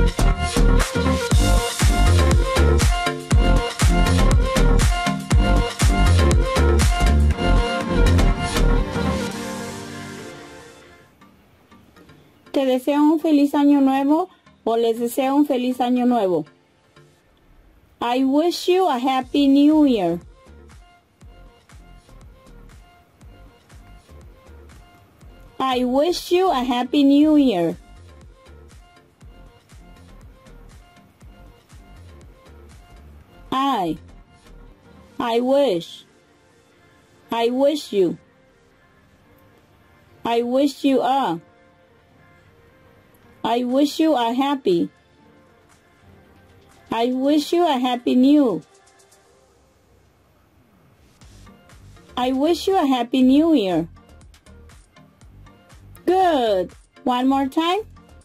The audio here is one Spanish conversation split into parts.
¿Te deseo un feliz año nuevo o les deseo un feliz año nuevo? I wish you a happy new year. I wish you a happy new year. I wish. I wish you. I wish you a. I wish you a happy. I wish you a happy new. I wish you a happy new year. Good. One more time.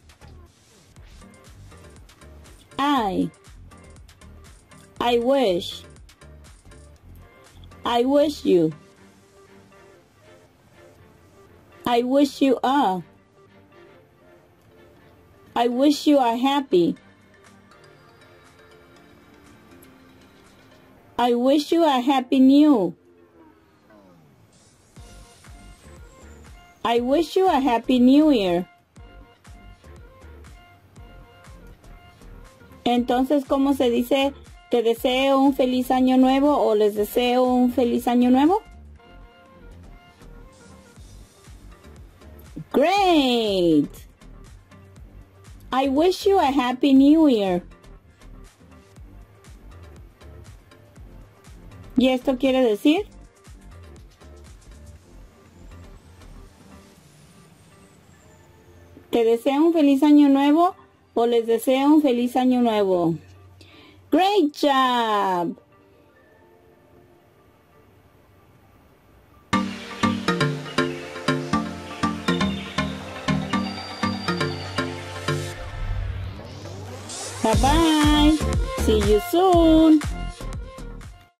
I wish. I wish you. I wish you a. I wish you are happy. I wish you a happy new. I wish you a happy new year. Entonces, ¿cómo se dice? ¿Te deseo un feliz año nuevo o les deseo un feliz año nuevo? Great! I wish you a happy new year. ¿Y esto quiere decir? ¿Te deseo un feliz año nuevo o les deseo un feliz año nuevo? Great job! Bye-bye. See you soon.